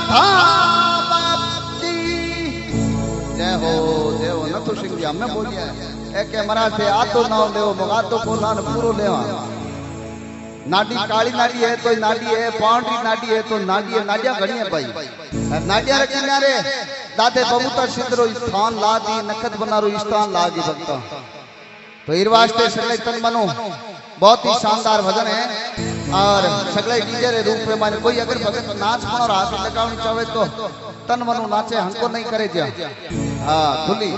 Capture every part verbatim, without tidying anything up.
धाम की जय हो जय हो। नथु सिंह जी हमने बोलिया एक महाराज थे आतो ना ले मगातो को ना पूरो लेवा। नाडी काली नाडी है तो नाडी है, पांडरी नाडी है तो नाडी है। नाडिया घड़ी है भाई, नाडिया रे किनारे दादे बबूता सिद्धरो स्थान ला दी, नखत बनारो स्थान ला दी भक्ता। तो इर वास्ते सगले तन मनो बहुत ही शानदार भजन है और सगले डीजे रे रूप में माने कोई अगर भगत नाच मन और हाथ लगावनी चाहे तो तन मनो नाचे, हमको नहीं करे जा। हां खुली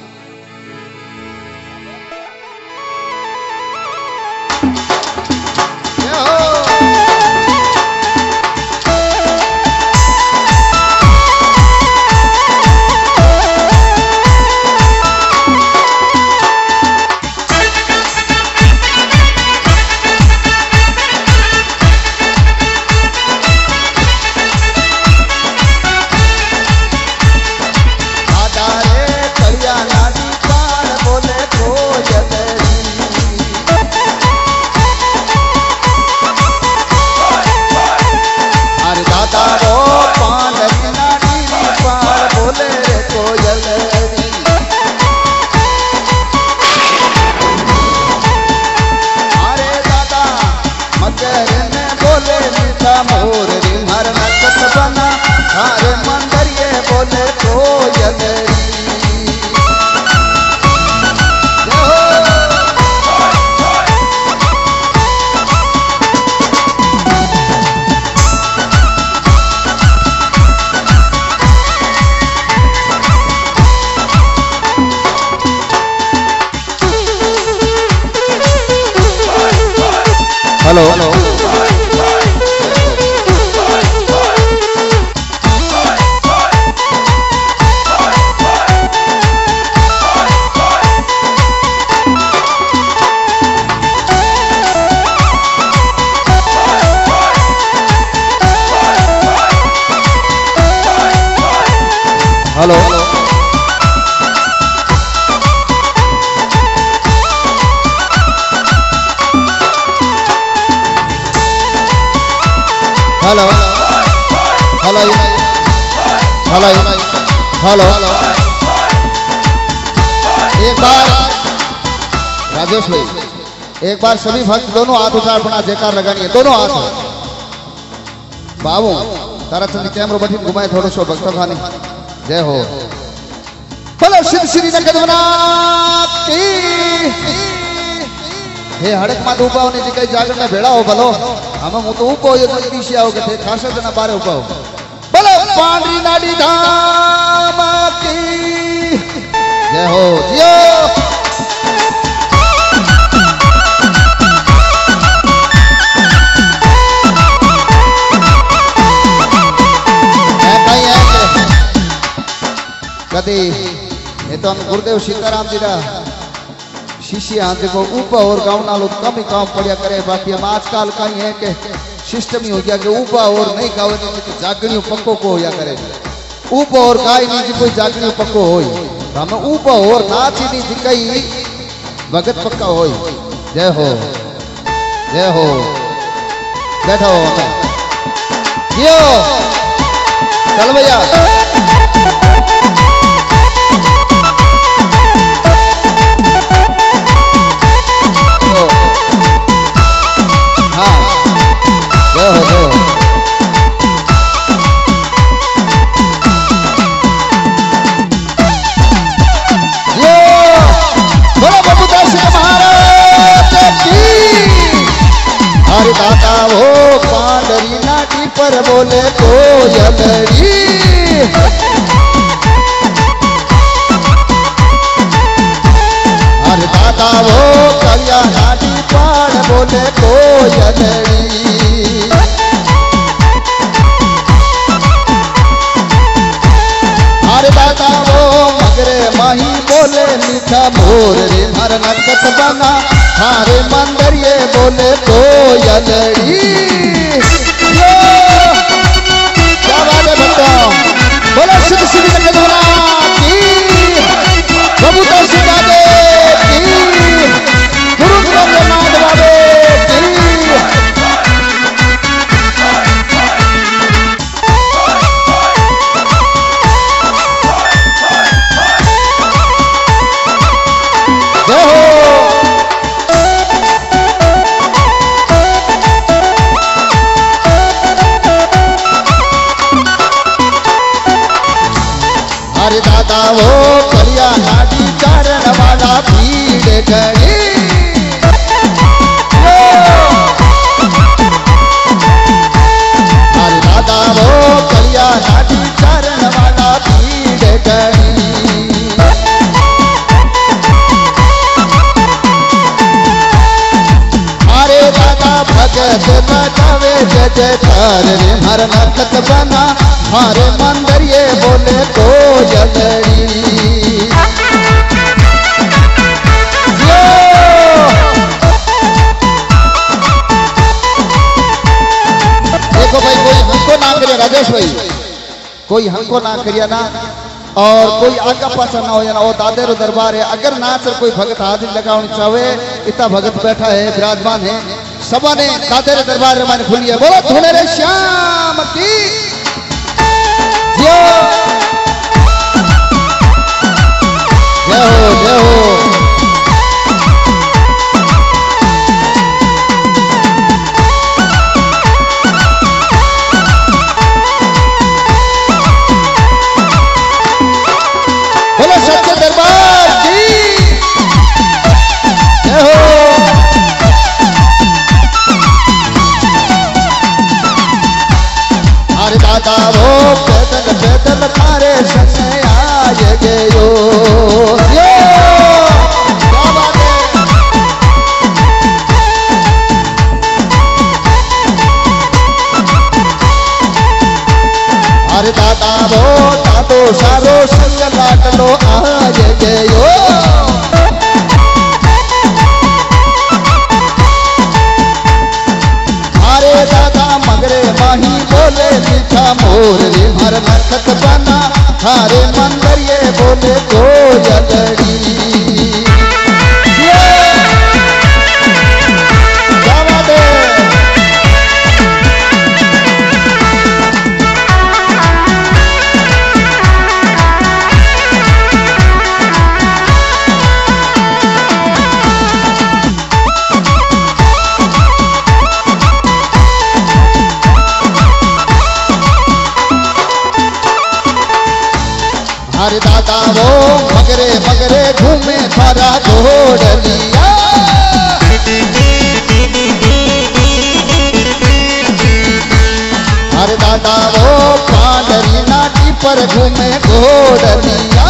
hello hello hello hello hello hello hello एक बार राजेश भाई एक बार सभी भक्त दोनों हाथ उठा अपना जयकार लगानी है, दोनों हाथ। बाबू तारा चंद कैमरो बठी घुमाए थोड़ो सो भक्त खानी। जय हो बोलो सिद्ध श्री नगदवनाथ की। हे हड़क मा उपाव ने जी जागर में भेड़ा हो भलो हम मु तो उपाव ये तो पीछे आओगे थे खासा जना बारे उपाव। बोलो पांडरी नाडी धाम की जय हो जियो। कदी ये तो हम गुरुदेव सीताराम जी का शिष्य हाँ देखो ऊपर और गाँव नालो कम ही काम पड़िया करे। बाकी हम आजकल कहीं है कि सिस्टम ही हो गया कि ऊपर और नहीं गावे नहीं तो जागनी पक्को को होया करे। ऊपर और गाय नहीं कोई जागनी पक्को हो हम ऊपर और नाच ही नहीं जिकई भगत पक्का हो। जय हो जय हो बैठो यो चल भैया। दाता हो पांडरी नाटी पर बोले कोयलरी। अरे दाता हो कलिया नाटी पर बोले कोयलरी। अरे दाता हो मगरे माही बोले मीठा मोर रे हर नकत बना हारे मंदरिये बोले कोयलरी। क्या बात है भक्तों बोलो सिद्ध श्री नगदवनाथ की बबूता सिंह बाबे की गुरु ब्रह्मनाथ बाबे की। दादा वो कलिया नाडी चारण वाला भीड़ गई। अरे दादा वो कलिया नाडी चारण वाला भीड़ गई। अरे दादा भगत बजावे जय जयकार रे हर नखत बना हमारे मंदिर ये बोले कोयलड़ी। देखो भाई कोई हमको ना करे राजेश भाई, कोई हमको ना करिए ना और कोई आगा पासा ना हो जाना। वो दादे रो दरबार है, अगर ना सर कोई भगत हाजिर लगाने चाहे इतना भगत बैठा है विराजमान है सबा ने दादे रे दरबार रे माने खुली है। बोलो धुने रे श्याम की जय हो जय हो। बोलो सच्चे दरबार की जय हो। अरे दादा वो पैदल पैदल थारे संग आए गयो। ये क्या बात है। अरे दादा वो दादो सारो संग लाडलो आए गयो। अरे दादा मगरे माही बोले मीठा मोर रे हर नखत बना थारे मंदिर ये बोले कोयलड़ी। क्या बात है। अरे दादा वो मगरे मगरे घूमे थारा घोड़ लिया। अरे दादा वो पांडरी नाटी पर घूमे घोड़ लिया।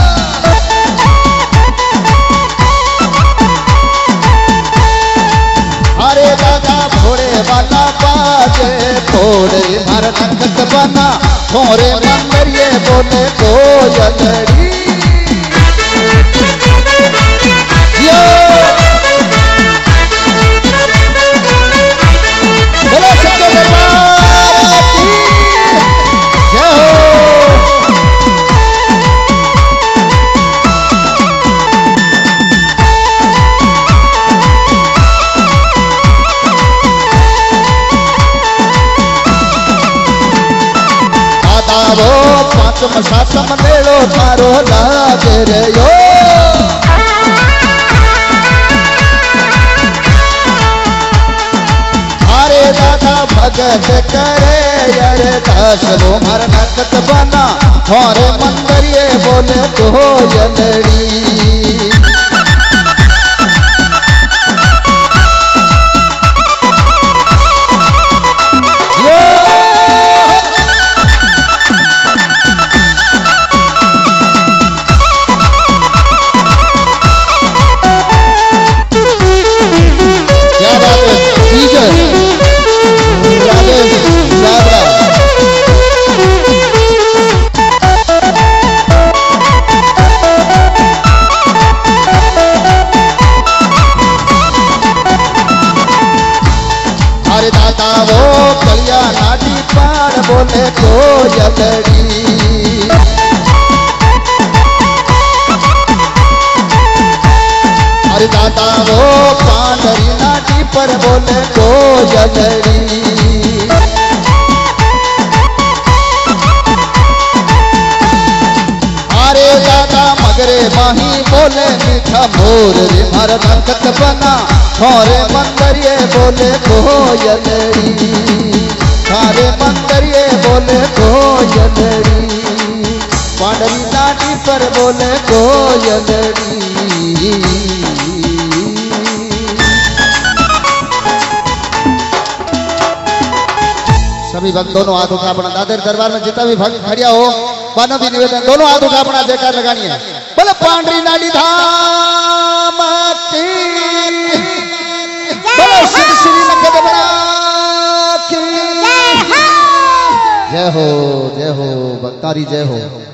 अरे दादा घोड़े वाला बाजे थोड़े मार नखत बना थोड़े मंदिर ये बोले कोयलड़ी। बोलो सच्चे दरबार की जय हो। वो पांचम सातम मेलो थारो लागे रे यो। अरे दादा भगत करे अरे दास लो हर नखत बना और मंदिर ये बोले कोयलड़ी। अरे दादा वो कलिया नाटी पार बोले कोयलड़ी। अरे दादा वो पांडरी नाटी पर बोले कोयलड़ी। अरे दादा मगरे माही बोले मीठा मोर रे हर नखत बना थारे मंदिर ये बोले कोयलड़ी। थारे मंदिर ये बोले कोयलड़ी। पांडरी नाटी पर बोले कोयलड़ी। सभी भक्त दोनों हाथ उठा अपना दादर दरबार में जितना भी भक्त खड़िया हो मानो भी निवेदन दोनों हाथ उठा अपना जयकार लगानी है। बोले पांडरी नाटी धाम की, बोले श्री श्री नगदबरा की। जय हो जय हो भक्तारी जय हो।